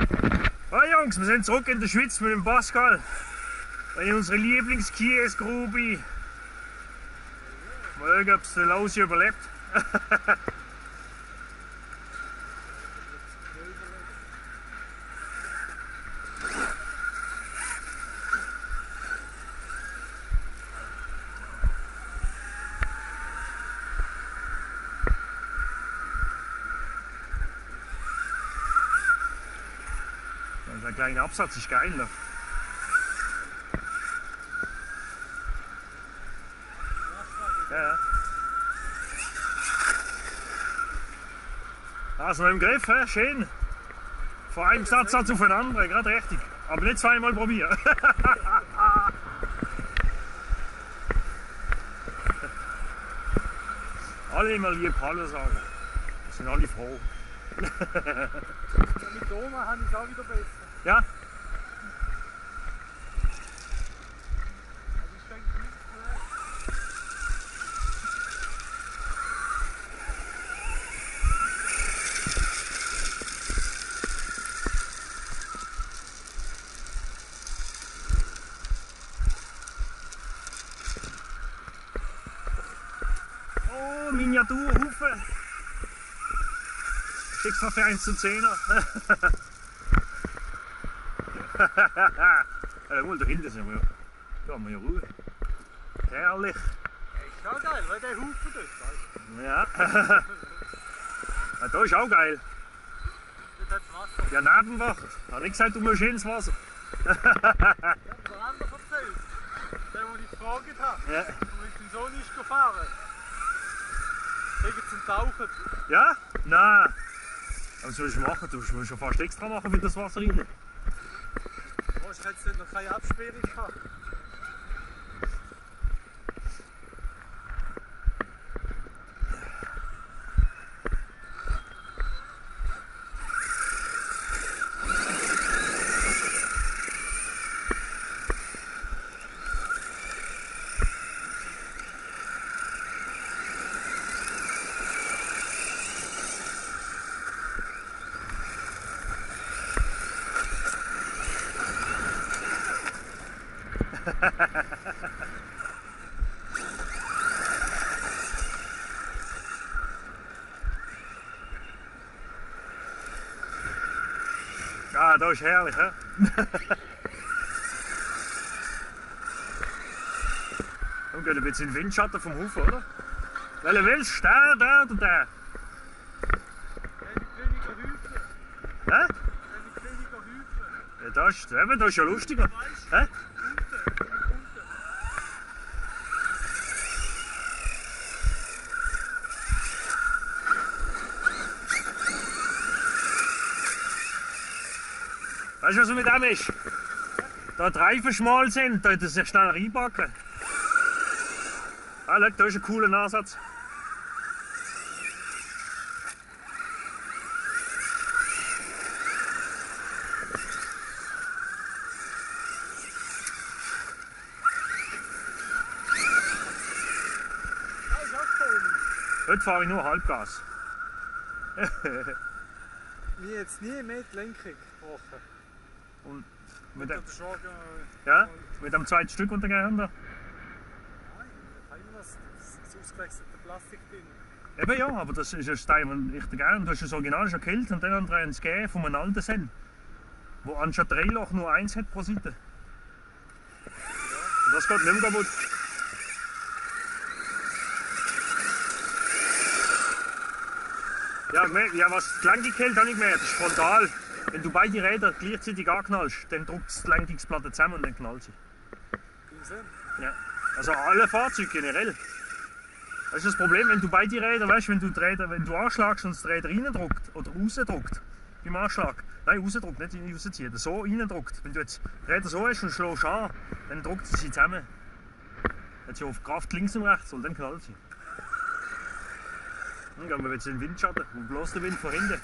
Ah Jungs, wir sind zurück in der Schweiz mit dem Pascal. In unserer Lieblingskiesgrube. Mal schauen, ob es der Lausi überlebt. Der kleine Absatz ist geil. Ne? Ja. Also noch im Griff, he? Schön. Von einem Satz auf den anderen, gerade richtig. Aber nicht zweimal probieren. Alle immer lieb Hallo sagen. Das sind alle froh. Mit Oma habe ich es auch wieder besser. Ja? Also ich denke nicht Oh, Miniaturhufe. Schick's noch für 1 zu 10er. Ja, gut, da hinten sind wir. Da haben wir ja Ruhe. Herrlich. ist auch geil, weil der Haufen dort, weißt Ja. Ja, da ist auch geil. du? Dort hat es Wasser. Ja, Nebenwacht. Hat nicht gesagt, du musst ins Wasser. Ja, der andere erzählt. Der, den ich gefragt habe. Ja. Und ich bin so nicht gefahren. Wegen zum Tauchen. Ja? Nein. Aber was willst du machen? Du musst schon fast extra machen für das Wasser rein. Oh, ich hätte jetzt noch keine Absperrung gehabt. Ja, dat is herrlich, hè? Dan kunnen we iets in de windschatten vom Hof, oder? Welche willst du? Der oder der? Weniger Hüfe. Hä? Weniger Hüfe. Ja, das ist ja lustiger. Hä? Weißt du, was mit dem ist? Da die Reifen schmal sind, da hätte er sich schnell reinpacken. Ah, schau, da ist ein cooler Ansatz. Das ist auch komisch. Heute fahre ich nur Halbgas. Mir jetzt nie mehr die Lenkung gebrochen. Und Mit mit der dem, Schorge. ja, mit dem zweiten Stück untergegangen. Nein, da immer das ausgewechselte Plastik drin. Eben ja, aber das ist ein Stein, den ich gerne. Du hast das Original schon gekillt und dann haben wir eins gegeben von einem alten Sen, wo anstatt 3 Loch nur 1 hat pro Seite. Und das geht nicht mehr kaputt. Ja, was die Lenkung hält, habe ich gemerkt, das ist frontal. Wenn du beide Räder gleichzeitig anknallst, dann drückt die Lenkungsplatte zusammen und dann knallt sie. Ja. Also alle Fahrzeuge generell. Das ist das Problem, wenn du beide Räder, weißt, wenn du anschlagst und das Räder reindrückt oder rausdrückt beim Anschlag. Nein, rausdrückt, nicht rausziehen, so reindrückt. Wenn du jetzt die Räder so hast und schlägst an, dann drückt sie zusammen. Dann hat sie auf Kraft links und rechts und dann knallt sie. Dann gehen wir jetzt in den Windschatten und bloß der Wind von hinten.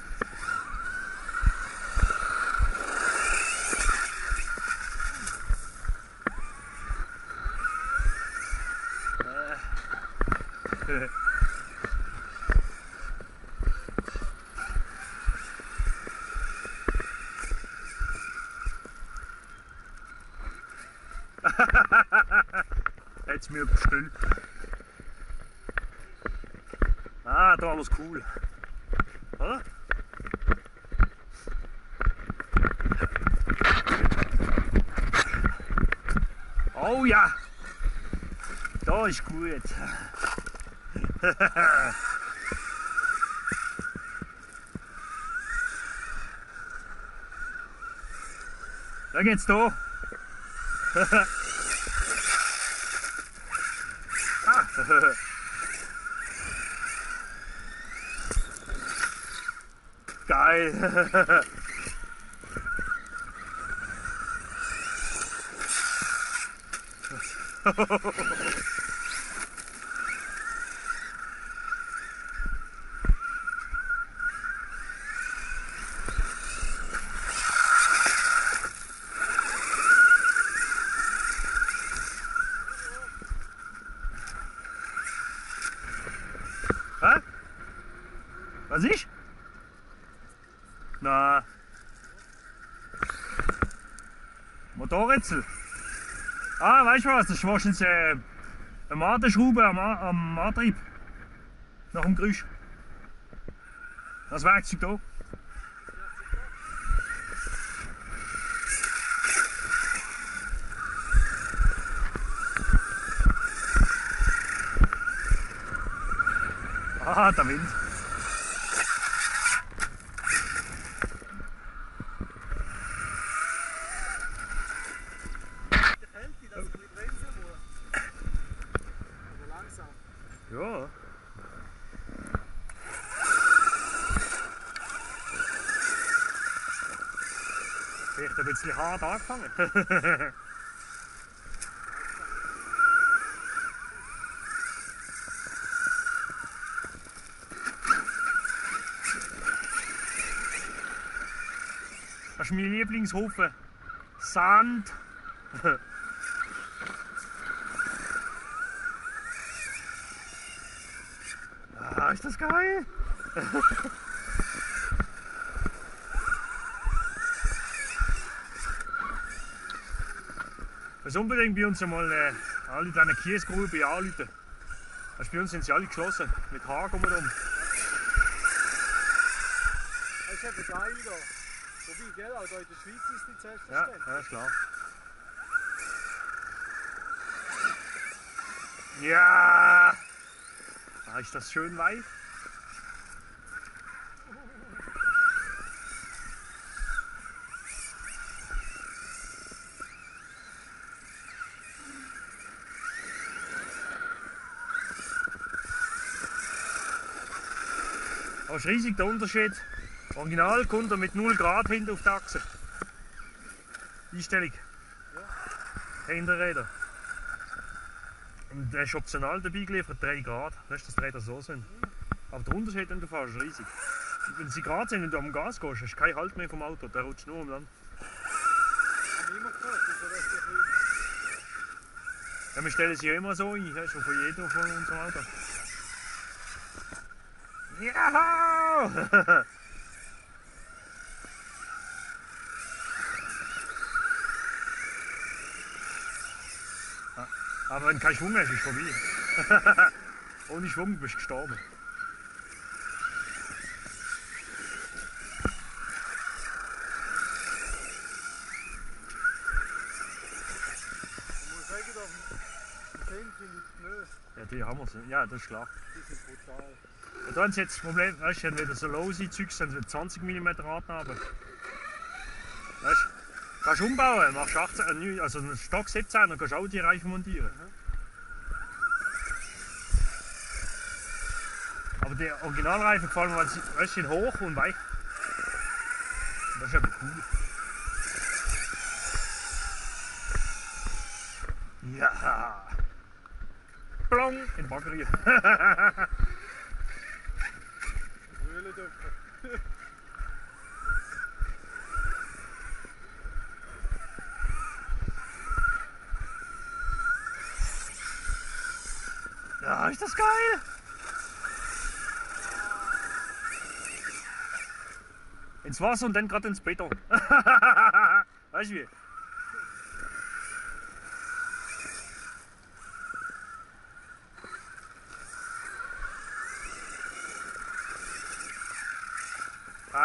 jetzt mir bestellen. Ah, da alles cool. Oder? Oh ja! Da ist gut. Da geht's da. Ah. Geil. Hä? Was ich? Na. Motorrätsel. Ah, weißt du was? Das ist wahrscheinlich eine Madenschraube am Antrieb. Nach dem Geräusch. Das Werkzeug da. Ah, der Wind. Gefällt dir, dass du nicht bremsen musst? Oder langsam? Ja. Vielleicht ein bisschen hart angefangen. Das ist mein Lieblingshaufen. Sand. Ah, ist das geil? Wir müssen unbedingt bei uns einmal alle diese Kiesgrube anrufen. Also bei uns sind sie alle geschlossen, mit Haken um. Das ist eben geil da. Wobei, gell, auch hier in der Schweiz ist es nicht Ja, selbstverständlich. ja, ist klar. Ja! Ah, ist das schön weich? Aber es ist riesig der Unterschied. Original kommt er mit 0 Grad hinten auf die Achse. Einstellung. Hinterräder. Und der ist optional dabei geliefert, 3 Grad. Weißt du, dass die Räder so sind. Aber der Unterschied, wenn du fährst, ist riesig. Wenn sie gerade sind, wenn du am Gas gehst, hast du keinen Halt mehr vom Auto, der rutscht nur am Land. Haben wir immer gehört, also dass die Ja, wir stellen sie ja immer so ein, weißt du, von jedem von unserem Auto. Ja! Aber wenn du keinen Schwung hast, ist es vorbei. Ohne Schwung bist du gestorben. Ich muss sagen, auf dem Film finde ich die Pneus, Ja, die haben wir. Ja, das ist klar. die sind brutal. Ja, da haben sie jetzt das Problem, weißt du, wenn wieder so lose Zeugs sind, sind 20 mm Raten haben. Weißt du, kannst umbauen, machst 18, also einen Stock 17, dann kannst du auch die Reifen montieren. Aber die Originalreifen gefallen mir, weil sie weißt, sind hoch und weich. Das ist aber cool. Ja! Plong! In die Baggerie. Höhle dürfen. Ja, ist das geil! Ins Wasser und dann gerade ins Beton. Weißt du wie?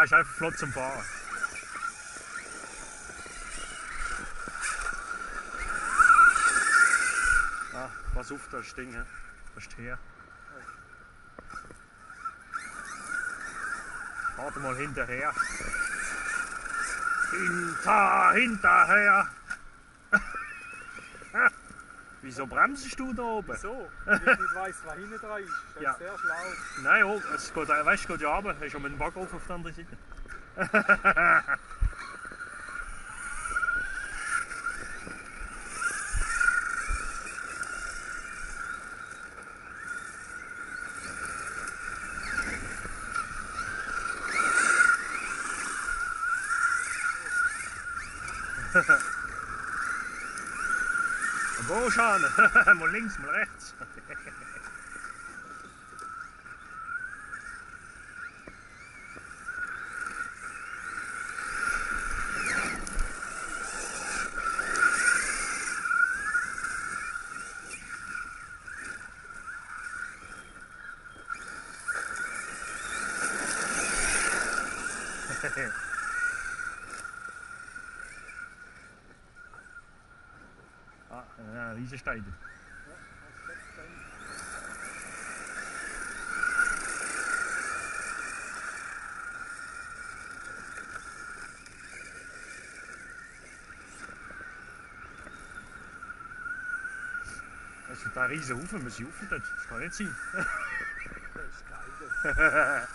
ist einfach flott zum Fahren. Ah, pass auf, das Ding, he? Das ist her. Warte mal hinterher. Hinterher! Wieso bremsest du da oben? So, weil ich nicht weiss, was hinten dran ist. Das ist Ja. sehr schlau. Nein, oh, es geht, weißt, es geht ja runter. Hast du mit dem Backofen auf der anderen Seite? Wo schauen? Mal links, mal rechts. Ah, ja, Riesensteine. Das ist ein riesen Haufen, muss ich rauf dort. Das kann nicht sein. Das ist geil.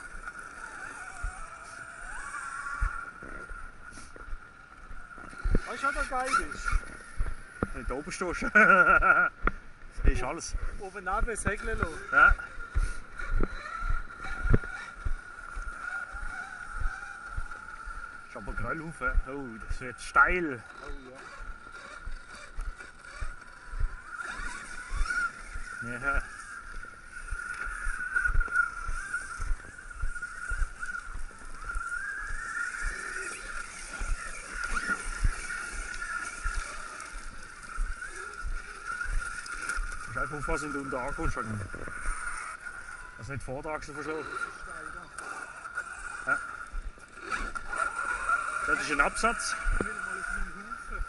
Weißt du, was da geil ist? Nicht oben stehst. Das ist alles. Oben neben segeln lassen. Ja. Das ist aber Grillhaufen. Oh, das wird steil. Oh ja. Ja. Du musst einfach aufpassen, wenn du unten ankommst. Dass du nicht Vortragsel verschlagen. Ja. Das ist ein Absatz. Ich will mal auf meinen Haufen.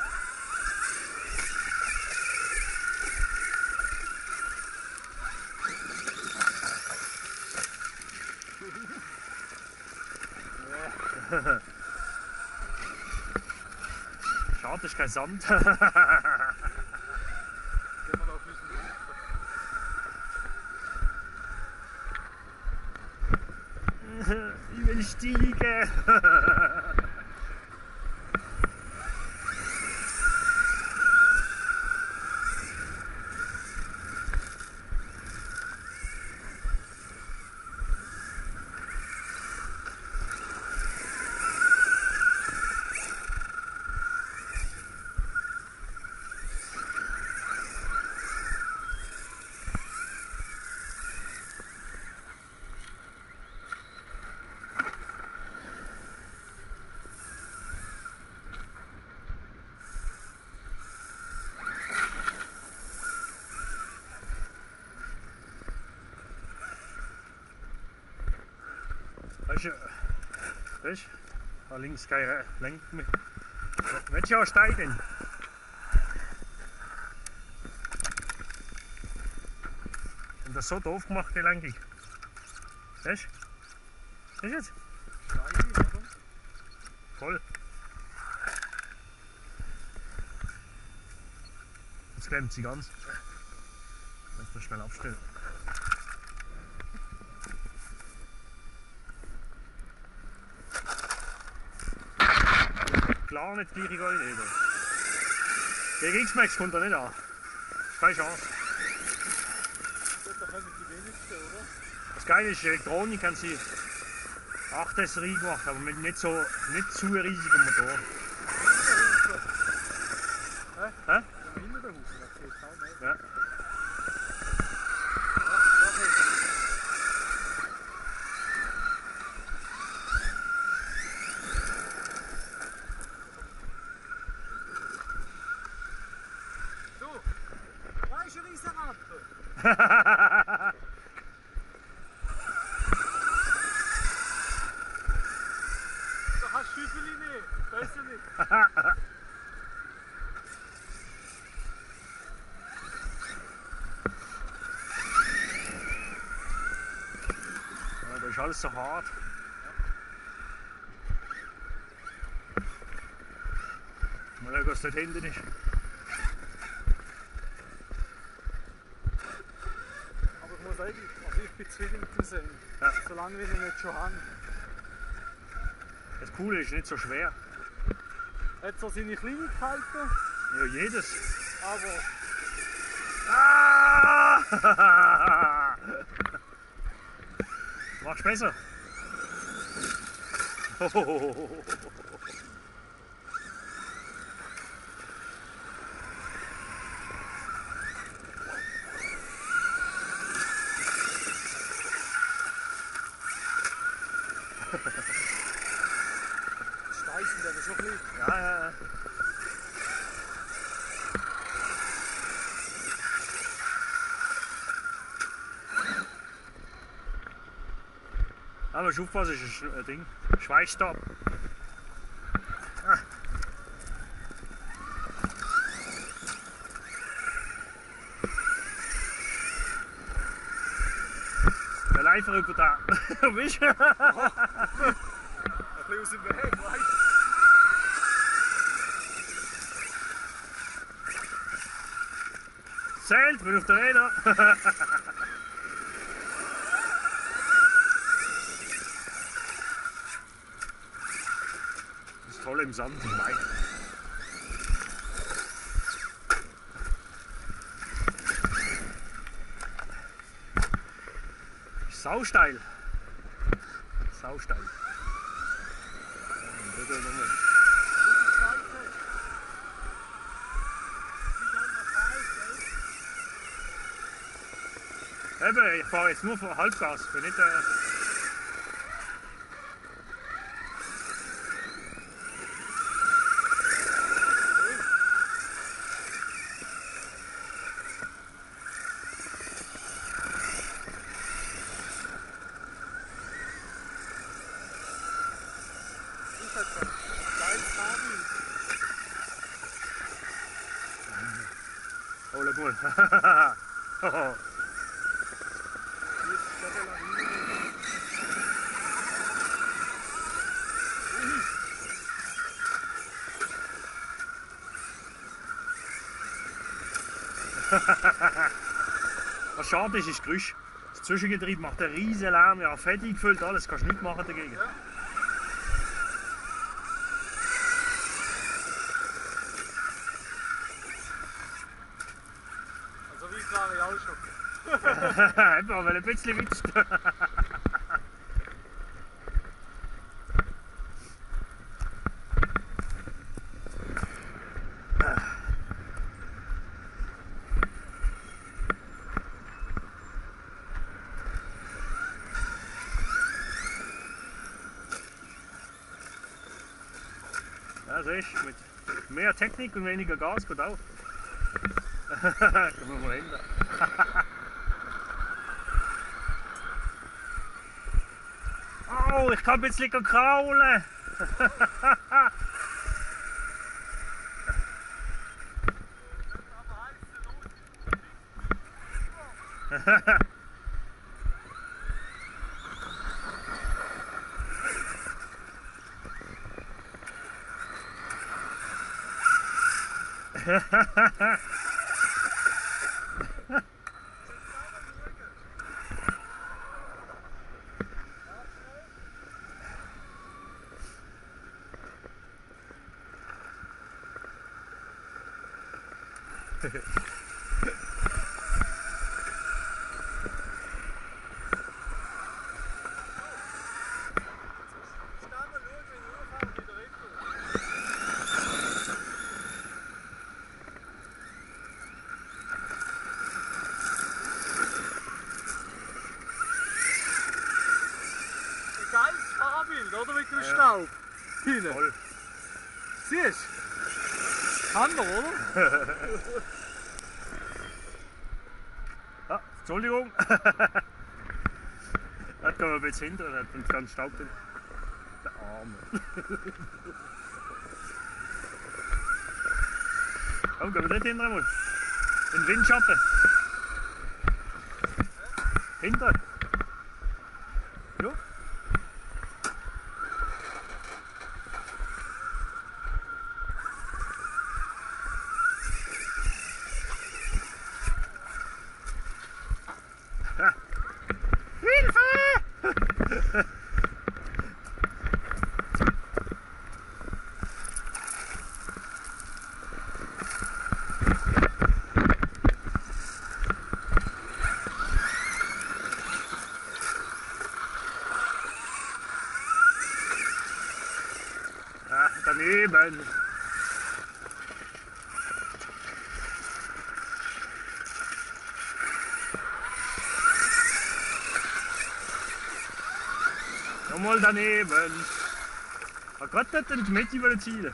Schade, das ist kein Sand. Gehen wir da auf unseren Haufen. Ich will steigen. Weißt du, da links keine lenkt mich. Willst du ja steigen? Und das so doof gemacht, die Lenkung. Weißt du? Ist jetzt? Geil, oder? Voll. Jetzt klemmt sie ganz. Lass das schnell abstellen. Klar nicht gleiche Qualität. Gegen X-Max kommt er nicht an. Keine Chance. Da kommen die wenigsten, oder? Das Geile ist, Elektronik haben sie 8er Serie gemacht, aber mit nicht zu riesigem Motor. Hä? Hinter der Haufen, das geht kaum nicht. Ja. So, da ist eine riesen Rampe. weiß ich nicht. Ja, das ist alles so hart. Mal schauen, was dort hinten ist. Aber ich muss sagen, also ich bin zufrieden mit dem Sehen. Ja. Solange wir ihn nicht schon haben. Das Coole ist nicht so schwer. Er hat so seine Kleinigkeiten, Ja, jedes. aber Ah! Machst du besser? Steißen, der ist schon klein. Ja, ja, ja. Aber aufpassen, ist ein Ding. Schweißstab. Ah. Der Leifer über da. Bist du? Ein bisschen aus dem Weg, weißt du? Zählt, bin auf der Räder. Das ist toll im Sand, im Wein. Sausteil. Sausteil. Eben, ich fahre jetzt nur für Halbgas, bin nicht. Oh, schau mal. Was schade ist, ist das Geräusch. Das Zwischengetriebe macht einen riesen Lärm, ja, Fett eingefüllt, alles, kannst du nichts machen dagegen. Ja. Also wie war ich auch schon. Eben, weil ein bisschen witzt. Ja, siehst du, mit mehr Technik und weniger Gas geht auch. Können wir mal ändern. Oh, ich kann ein bisschen kraulen. Geiles Fahrbild, oder? Mit dem Staub. Hinten. Voll. Siehst du? Hammer, oder? Ah, Entschuldigung. Das kann man ein bisschen hinter, hat einen ganz Staub drin. Der Arme. Oh, gehen wir dort hinten mal. In den Windschatten. Hinter. Ja. Hilfe! Ah, daneben. Nochmal daneben. Aber gerade dort in die Mitte über die Ziele.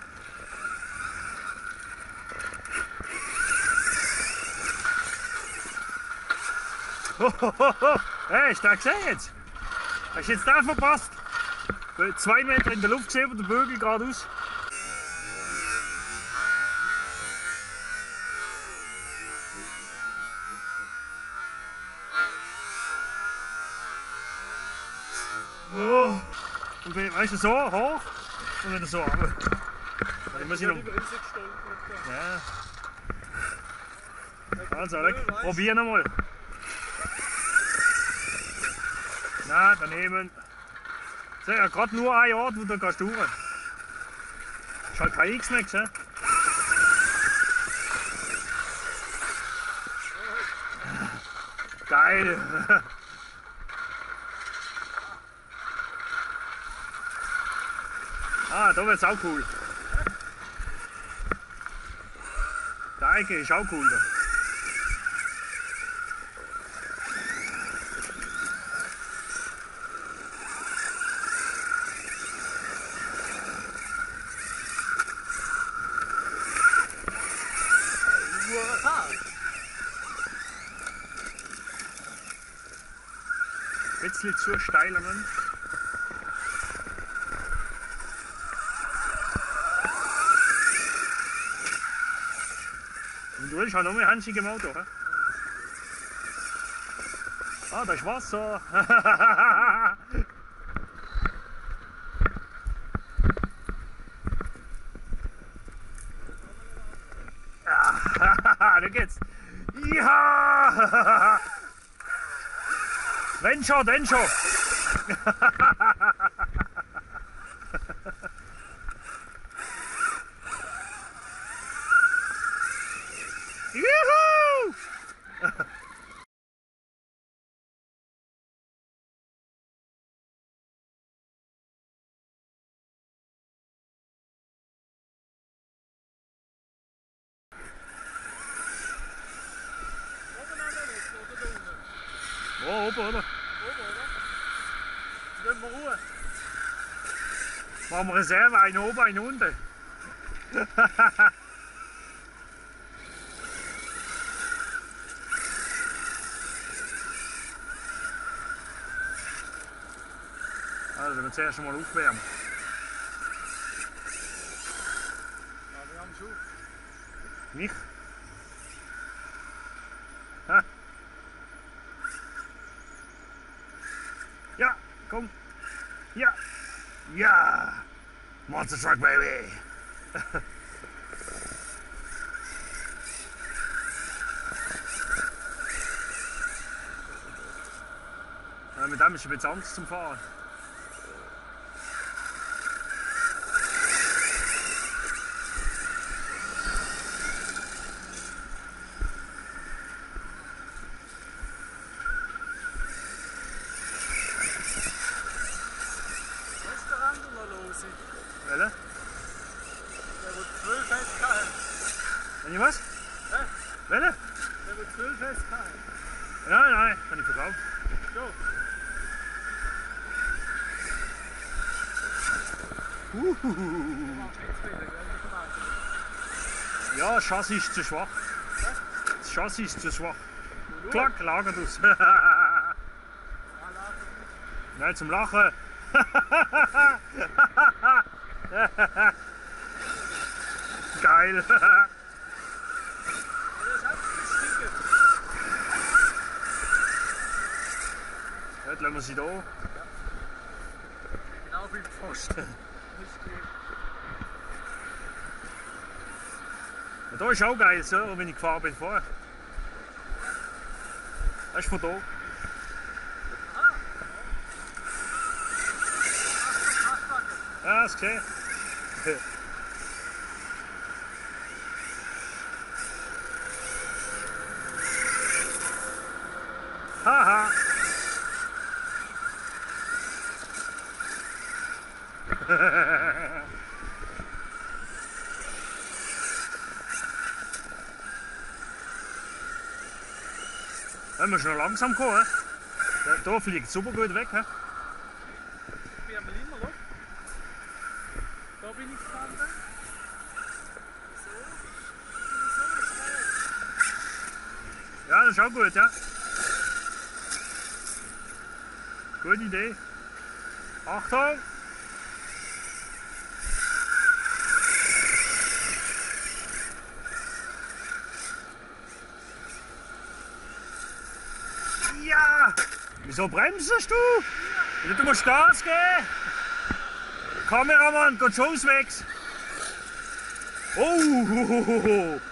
Hey, hast du das gesehen jetzt? Hast du jetzt den verpasst? 2 Meter in der Luft gesehen, der Bögel geradeaus. Oh. Und weißt du, so hoch und wieder so runter. Ich muss noch... Ja. Also, probier nochmal. Nein, daneben. So, ja, gerade nur ein Ort, wo du kannst durch. Ist halt kein X mehr gesehen. Geil! Ah, da wird's auch cool. Der Ecke ist auch cool da. Ein bisschen zu steil am Ende. Und du willst auch noch mehr Handschuhe im Auto, he? Ah, da ist Wasser. Da geht's. Ja! Wenn schon, denn schon. Juhu! Oh, oben, oder? Oben, oder? Gehen wir Ruhe. Machen wir Reserve, einen oben, einen unten. Also, wir zuerst mal aufwärmen. Ja, wir haben schon. Mich? Ha? Ja, komm. Ja. Ja. Monster Truck, baby. Mit dem ist ein bisschen Angst zum Fahren. Was ist der Rand noch los? Welche? Der wird 12 festgehalten. Wenn ich was? Hä? Welche? Der wird 12 festgehalten. Nein, nein, kann ich verkaufen. So. Ja, das Chassis ist zu schwach. Das Chassis ist zu schwach. Klack, lagert aus. Nein, zum Lachen. Geil. Jetzt lassen wir sie da. Genau wie im Pfosten. Ist gut. Und da ist auch geil, so, wenn ich gefahren bin vorher. Das ist von da. Ja, das gesehen. Haha. Da müssen wir noch langsam kommen. Da fliegt es super gut weg. He? Wie am Limmer, schau. Da bin ich gestanden. Ja, das ist auch gut, ja. Gute Idee. Achtung! Ja! Wieso bremsest du? Du musst Gas geben! Kameramann, geht schon weg! Oh!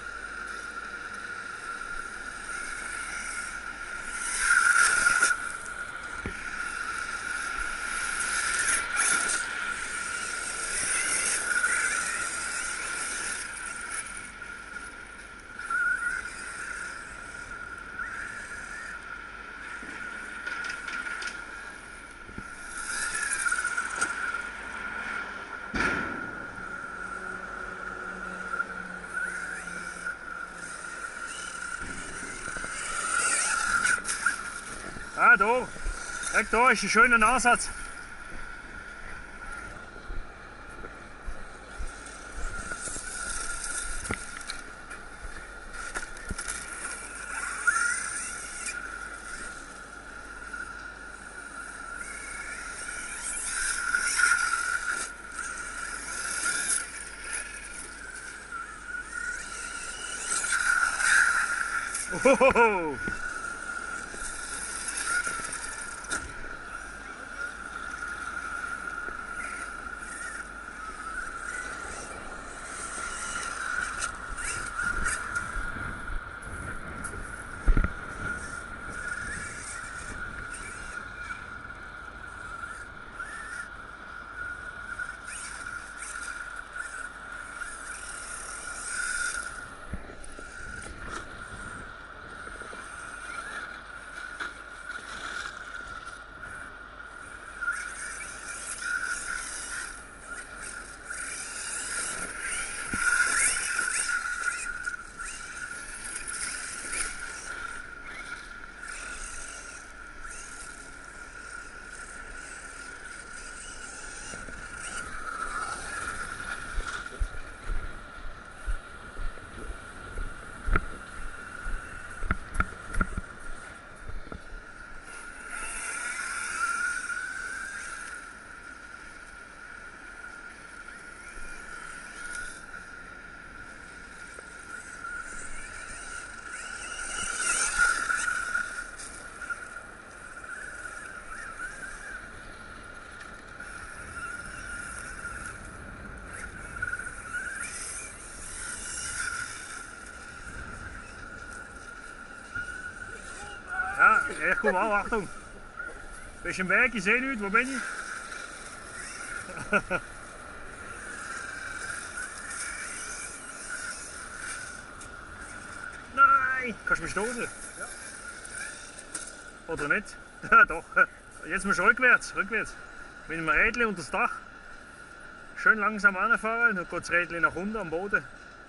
Ah, da. Schau, da ist ein schöner Ansatz. Ohoho. Ja, ich komme auch, Achtung. Bist du im Weg, ich sehe nichts, wo bin ich? Nein! Kannst du mich stoßen? Ja. Oder nicht? Ja, doch. Jetzt musst du rückwärts. Mit dem Rädchen unter das Dach. Schön langsam anfahren, dann geht das Rädchen nach unten am Boden.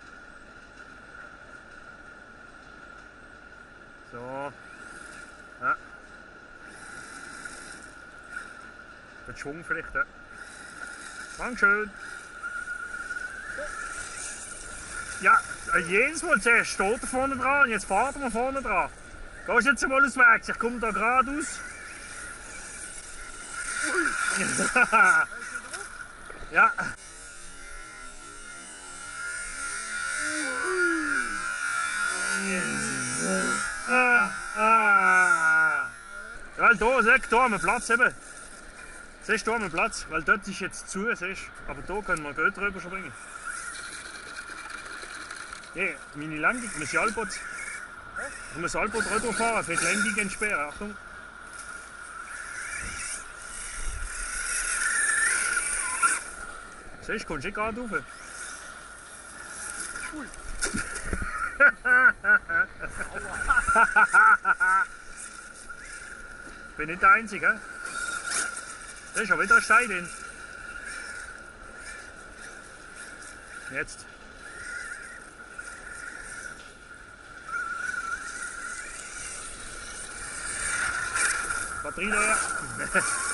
So. Ja. Mit Schwung vielleicht, ja. Dankeschön. Ja, jedes Mal zuerst steht er vorne dran und jetzt fahrt er vorne dran. Gehst jetzt mal aus Weg, ich komme da geradeaus. Ja. Ja, da, sag, da haben wir Platz eben. Siehst du, da haben wir Platz, weil dort ist jetzt zu, siehst du. Aber da können wir gut drüber springen. Ja, meine Landung, ich muss Albot. Ich muss Albot drüber fahren, für die Landung entsperren. Achtung. Siehst du, kommst du gerade rauf. Ui. Ich bin nicht der Einzige. Da ist schon wieder ein Stein drin. Jetzt. Batterie leer.